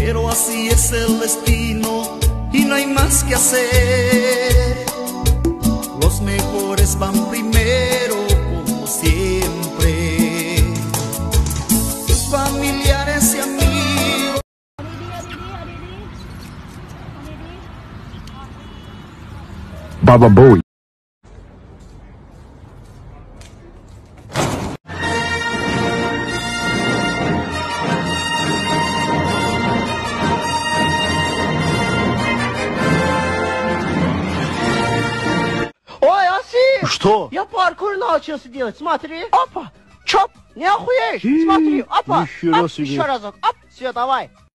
pero así es el destino y no hay más que hacer. Los mejores van primero, como siempre. Familiares y amigos. Baba Bowie. Ой, Асим! Что? Я паркур научился делать, смотри. Опа! Чоп! Не охуеешь? Смотри, опа! Нихера Оп, себе. еще разок. Оп, все, давай.